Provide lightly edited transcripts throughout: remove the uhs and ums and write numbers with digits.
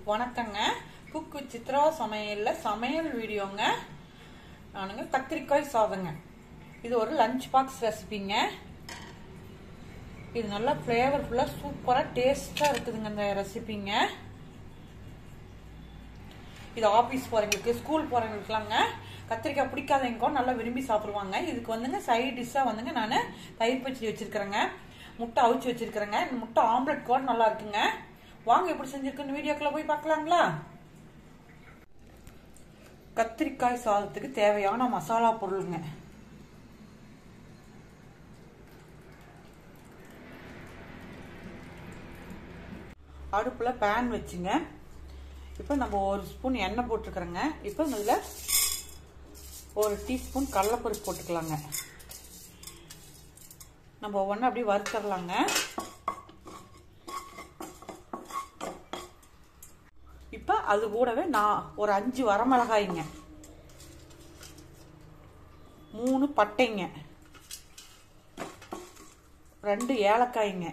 வணக்கங்க. குக்கு சித்ரா சமையல்ல சமையல் வீடியோங்க. நானுங்க கத்திரிக்காய் சாதங்க. இது ஒரு லஞ்ச் பாக்ஸ் ரெசிபிங்க. இது நல்லா ஃப்ளேவர்ஃபுல்லா சூப்பரா டேஸ்டா இருக்குதுங்க இந்த ரெசிபிங்க. இது ஆபீஸ் போறவங்களுக்கு ஸ்கூல் போறவங்களுக்குலாங்க கத்திரிக்காய் பிடிக்காதவங்க நல்லா விரும்பி சாப்பிடுவாங்க. இதுக்கு வந்துங்க சைட் டிஷ்ஷா வந்துங்க நான் தயிர் பச்சடி வச்சிருக்கிறேங்க, முட்டை அவிச்சு வச்சிருக்கிறேங்க. இந்த முட்டை ஆம்லெட் கூட நல்லா இருக்குங்க. வாங்க எப்படி செஞ்சிருக்குன்னு வீடியோக்குள்ள போய் பார்க்கலாங்களா. கத்திரிக்காய் சாதத்துக்கு தேவையான மசாலா பொருளுங்க. அடுப்புல பேன் வச்சுங்க. இப்போ நம்ம ஒரு ஸ்பூன் எண்ணெய் போட்டுக்கிறோங்க. இப்போ இதுல ஒரு டீஸ்பூன் கடலைப்பருப்பு போட்டுக்கலாங்க. நம்ம ஒவ்வொன்றும் அப்படியே வறுத்தரலாங்க. இப்போ அது கூடவே நான் ஒரு 5 வரமிளகாய்ங்க, 3 பட்டைங்க, 2 ஏலக்காய்ங்க,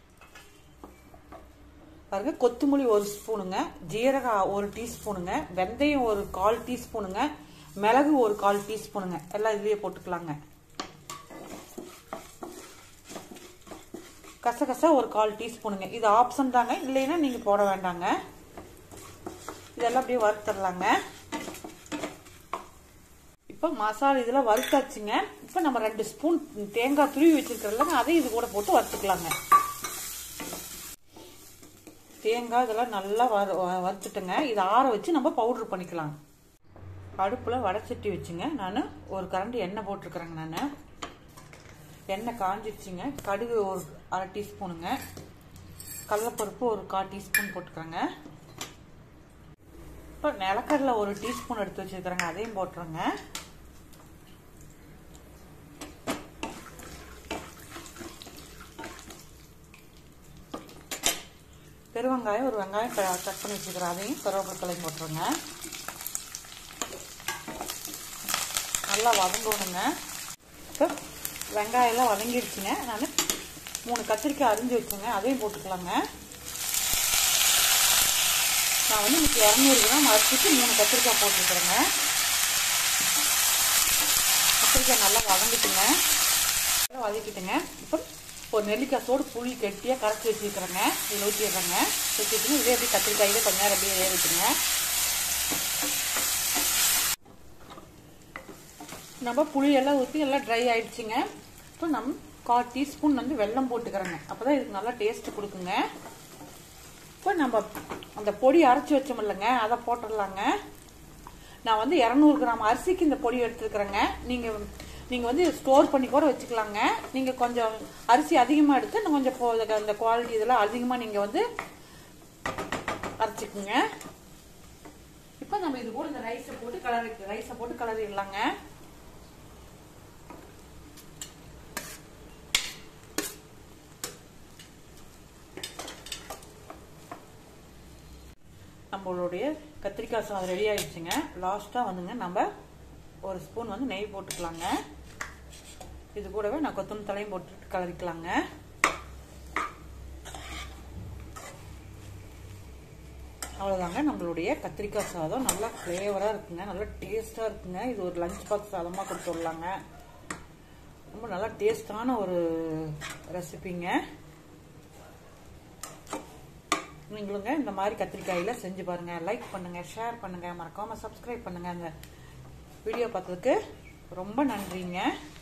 பாருங்க கொத்தமல்லி 1 ஸ்பூனுங்க, ஜீரகம் 1 டீஸ்பூனுங்க, வெந்தயம் ஒரு 1/4 டீஸ்பூனுங்க, மிளகு ஒரு 1/4 டீஸ்பூனுங்க. எல்லாம் இதுலயே போட்டுக்கலாங்க. கசகசா ஒரு 1/4 டீஸ்பூனுங்க. இது ஆப்ஷன் தாங்க, இல்லைன்னா நீங்க போட வேண்டாங்க. இதெல்லாம் அப்படியே வறுத்தரலாங்க. இப்போ மசாலா இதெல்லாம் வறுத்தாச்சுங்க. இப்போ நம்ம 2 ஸ்பூன் தேங்காய் துருவி வச்சிருக்கிறோம்ல, அதையும் இது கூட போட்டு வறுத்துக்கலாங்க. தேங்காய் இதெல்லாம் நல்லா வறுத்துட்டுங்க. இதை ஆற வச்சு நம்ம பவுடர் பண்ணிக்கலாம். அடுப்புல வடைச்சட்டி வச்சுங்க. நான் ஒரு கரண்டி எண்ணெய் போட்டிருக்கிறேங்க. நான் எண்ணெய் காஞ்சிடுச்சுங்க. கடுகு ஒரு 1/2 டீஸ்பூனுங்க, கடலைப்பருப்பு ஒரு 1/4 டீஸ்பூன் போட்டுக்கிறேங்க. இப்போ நிலக்கடலை 1 டீஸ்பூன் எடுத்து வச்சிருக்கிறேங்க, அதையும் போட்டுருங்க. பெருவெங்காயம் ஒரு வெங்காயம் கட் பண்ணி வச்சுக்கிறேன், அதையும் கருவேப்பிலையும் போட்டுருங்க. நல்லா வதங்கணுங்க. இப்போ வெங்காயம் எல்லாம் வதங்கிடுச்சுங்க. நான் 3 கத்திரிக்காய் அரிஞ்சு வச்சுங்க, அதையும் போட்டுக்கலாங்க. நான் வந்து இன்னைக்கு 200 கிராம் அரிசிக்கு 3 கத்திரிக்காய் போட்டுருக்குறேங்க. கத்திரிக்காய் நல்லா வதங்கிட்டுங்க, நல்லா வதக்கிட்டுங்க. இப்போ ஒரு நெல்லிக்காய் சோடு புளி கெட்டியாக கரைச்சி வச்சுருக்கிறேங்க, இதில் ஊற்றிடுறேங்க. ஊற்றிட்டுங்க இதே அப்படியே கத்திரிக்காயிலே கொஞ்சம் நேரம் அப்படியே வேவிட்டுங்க. நம்ம புளியெல்லாம் ஊற்றி எல்லாம் ட்ரை ஆயிடுச்சுங்க. இப்போ நம்ம 1/4 டீஸ்பூன் வந்து வெல்லம் போட்டுக்கிறேங்க. அப்போதான் இதுக்கு நல்லா டேஸ்ட் கொடுக்குங்க. இப்போ நம்ம அந்த பொடி அரைச்சி வச்சோம் இல்லைங்க, அதை போட்டுடலாங்க. நான் வந்து 200 கிராம் அரிசிக்கு இந்த பொடி எடுத்துருக்குறேங்க. நீங்கள் வந்து ஸ்டோர் பண்ணி கூட வச்சுக்கலாங்க. நீங்கள் கொஞ்சம் அரிசி அதிகமாக எடுத்து இன்னும் கொஞ்சம் அந்த குவாலிட்டி இதெல்லாம் அதிகமாக நீங்கள் வந்து அரைச்சிக்குங்க. இப்போ நம்ம இது கூட இந்த ரைஸை போட்டு கலரிடலாங்க. நம்மளுடைய கத்திரிக்காய் சாதம் ரெடி ஆயிடுச்சுங்க. லாஸ்டா வந்துங்க நம்ம ஒரு ஸ்பூன் வந்து நெய் போட்டுக்கலாங்க. இது கூடவே நான் கொத்தமல்லி தலையும் போட்டு கலரிக்கலாங்க. அவ்வளவுதாங்க, நம்மளுடைய கத்திரிக்காய் சாதம் நல்லா ஃப்ளேவரா இருக்குங்க, நல்லா டேஸ்டா இருக்குங்க. இது ஒரு லஞ்ச் பாக்ஸ் சாதமா கொடுத்துடலாங்க. ரொம்ப நல்லா டேஸ்டான ஒரு ரெசிபிங்க. நீங்களுங்க இந்த மாதிரி கத்திரிக்காயில செஞ்சு பாருங்க. லைக் பண்ணுங்க, ஷேர் பண்ணுங்க, மறக்காம சப்ஸ்கிரைப் பண்ணுங்க. அந்த வீடியோ பார்த்ததுக்கு ரொம்ப நன்றிங்க.